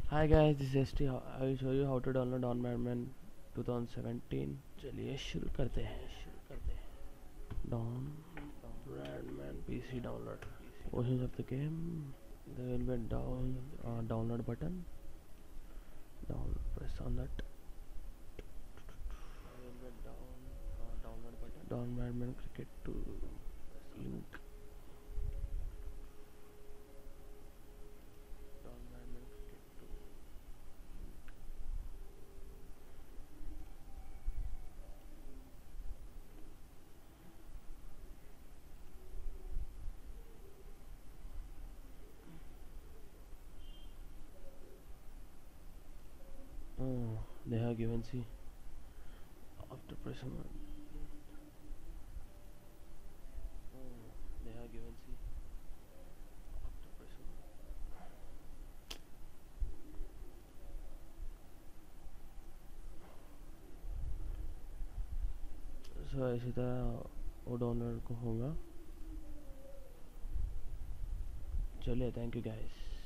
Hi guys, this is ST. I will show you how to download Don Madman 2017. चलिए शुरू करते हैं. Don Madman PC download. Portions of the game. There will be a download button. Press on that. There will be a download button. Don Madman Cricket to link. Don Madman Cricket to they have given C after pressing they have given C after pressing so ऐसी तरह वो download को होगा. चलिए, thank you guys.